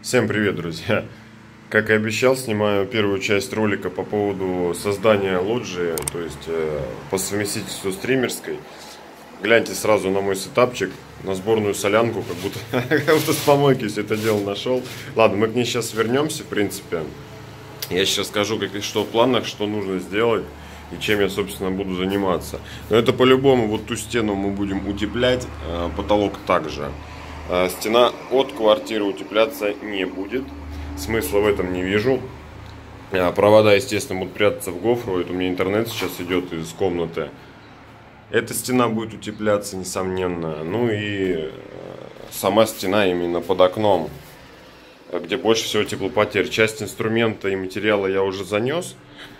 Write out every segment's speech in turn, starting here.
Всем привет, друзья! Как и обещал, снимаю первую часть ролика по поводу создания лоджии, то есть по совместительству стримерской. Гляньте сразу на мой сетапчик, на сборную солянку, как будто с помойки все это дело нашел. Ладно, мы к ней сейчас вернемся, в принципе. Я сейчас скажу, что в планах, что нужно сделать и чем я, собственно, буду заниматься. Но это по-любому, вот ту стену мы будем утеплять, потолок также. Стена от квартиры утепляться не будет. Смысла в этом не вижу. Провода, естественно, будут прятаться в гофру. Это у меня интернет сейчас идет из комнаты. Эта стена будет утепляться, несомненно. Ну и сама стена именно под окном, где больше всего теплопотерь. Часть инструмента и материала я уже занес.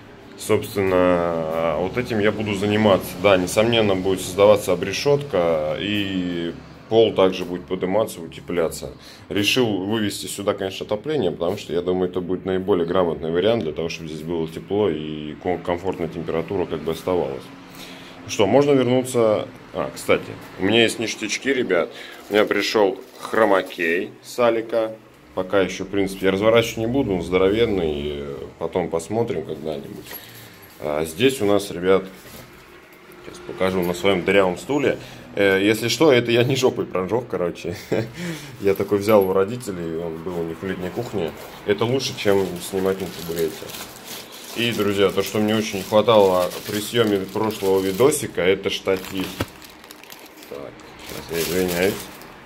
Собственно, вот этим я буду заниматься. Да, несомненно, будет создаваться обрешетка, и пол также будет подниматься, утепляться. Решил вывести сюда, конечно, отопление, потому что я думаю, это будет наиболее грамотный вариант для того, чтобы здесь было тепло и комфортная температура как бы оставалась. Что, можно вернуться... Кстати, у меня есть ништячки, ребят. У меня пришел хромакей с Алика. Пока еще, в принципе, я разворачивать не буду, он здоровенный, потом посмотрим когда-нибудь. Здесь у нас, ребят, сейчас покажу на своем дырявом стуле. Если что, это я не жопой прожег, короче. Я такой взял у родителей, он был у них в летней кухне. Это лучше, чем снимать на табурете. И, друзья, то, что мне очень не хватало при съеме прошлого видосика, это штатив. Так, сейчас я извиняюсь.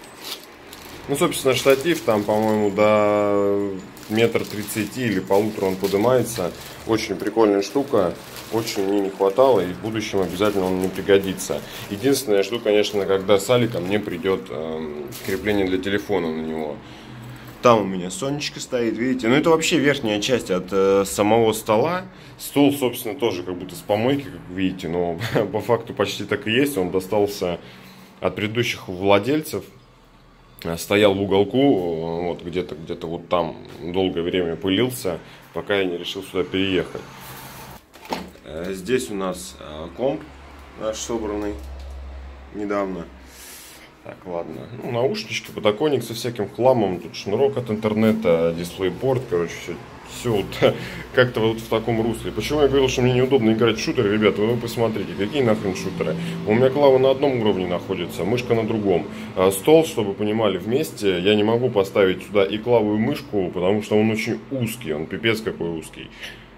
Ну, собственно, штатив там, по-моему, до 1,30 м или полутора он поднимается. Очень прикольная штука. Очень мне не хватало, и в будущем обязательно он мне пригодится. Единственное, я жду, конечно, когда с Аликом мне придет крепление для телефона на него. Там у меня Сонечка стоит, видите. Ну, это вообще верхняя часть от самого стола. Стол, собственно, тоже как будто с помойки, как видите. Но по факту почти так и есть. Он достался от предыдущих владельцев. Стоял в уголку, вот где-то вот там долгое время пылился, пока я не решил сюда переехать. Здесь у нас комп наш собранный недавно. Так, ладно. Ну, наушнички, подоконник со всяким хламом, тут шнурок от интернета, дисплейпорт, короче, все вот как-то вот в таком русле. Почему я говорил, что мне неудобно играть в шутеры, ребята, вы посмотрите, какие нахрен шутеры. У меня клава на одном уровне находится, мышка на другом. Стол, чтобы вы понимали, вместе я не могу поставить сюда и клаву, и мышку, потому что он очень узкий, он пипец какой узкий.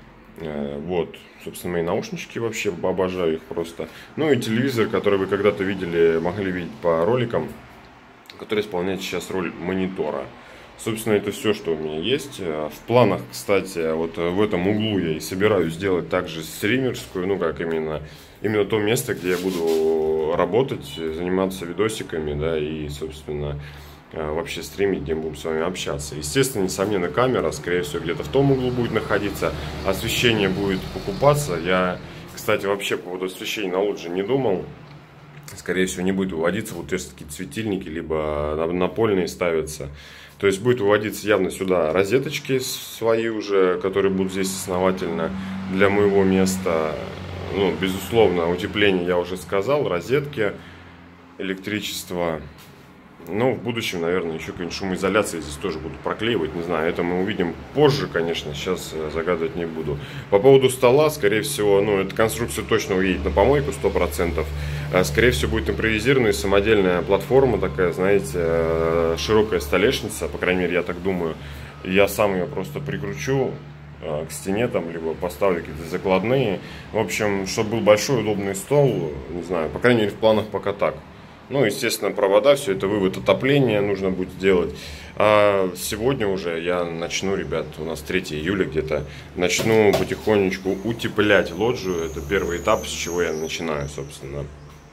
Вот, собственно, мои наушнички вообще, обожаю их просто. Ну и телевизор, который вы когда-то могли видеть по роликам, который исполняет сейчас роль монитора. Собственно, это все, что у меня есть. В планах, кстати, вот в этом углу я и собираюсь сделать также стримерскую, ну как именно то место, где я буду работать, заниматься видосиками, да, и, собственно, вообще стримить, где мы будем с вами общаться. Естественно, несомненно, камера, скорее всего, где-то в том углу будет находиться. Освещение будет покупаться. Я, кстати, вообще по поводу освещения на лоджии не думал. Скорее всего, не будет выводиться вот эти такие светильники, либо напольные ставятся. То есть будет выводиться явно сюда розеточки свои уже, которые будут здесь основательно для моего места. Ну, безусловно, утепление я уже сказал, розетки, электричество. Ну, в будущем, наверное, еще какую-нибудь шумоизоляцию здесь тоже буду проклеивать. Не знаю, это мы увидим позже, конечно, сейчас загадывать не буду. По поводу стола, скорее всего, ну, эта конструкция точно уедет на помойку 100%. Скорее всего, будет импровизированная самодельная платформа такая, знаете, широкая столешница, по крайней мере, я так думаю. Я сам ее просто прикручу к стене, там, либо поставлю какие-то закладные. В общем, чтобы был большой удобный стол, не знаю, по крайней мере, в планах пока так. Ну, естественно, провода, все это вывод отопления нужно будет сделать. А сегодня уже я начну, ребят, у нас 3 июля где-то, начну потихонечку утеплять лоджию. Это первый этап, с чего я начинаю, собственно.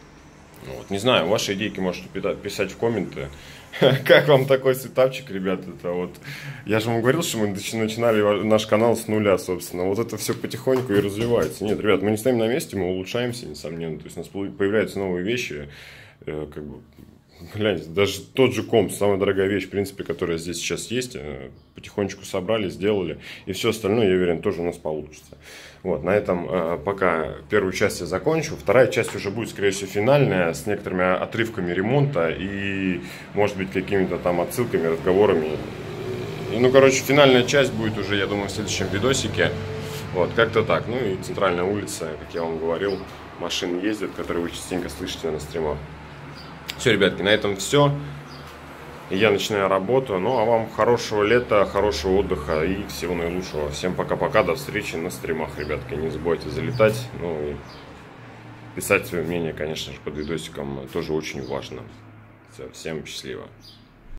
Вот. Не знаю, ваши идейки можете писать в комменты. Как вам такой сетапчик, ребят? Это вот... Я же вам говорил, что мы начинали наш канал с нуля, собственно. Вот это все потихоньку и развивается. Нет, ребят, мы не стоим на месте, мы улучшаемся, несомненно. То есть у нас появляются новые вещи. Как бы, гляньте, даже тот же комп, самая дорогая вещь, в принципе, которая здесь сейчас есть, потихонечку собрали, сделали, и все остальное, я уверен, тоже у нас получится. Вот, на этом пока первую часть я закончу, вторая часть уже будет, скорее всего, финальная, с некоторыми отрывками ремонта и, может быть, какими-то там отсылками, разговорами И, ну, короче, финальная часть будет уже, я думаю, в следующем видосике. Вот, как-то так. Ну и центральная улица, как я вам говорил, машины ездят, которые вы частенько слышите на стримах. Все, ребятки, на этом все. Я начинаю работу. Ну, а вам хорошего лета, хорошего отдыха и всего наилучшего. Всем пока-пока, до встречи на стримах, ребятки. Не забывайте залетать, ну и писать свое мнение, конечно же, под видосиком тоже очень важно. Все, всем счастливо.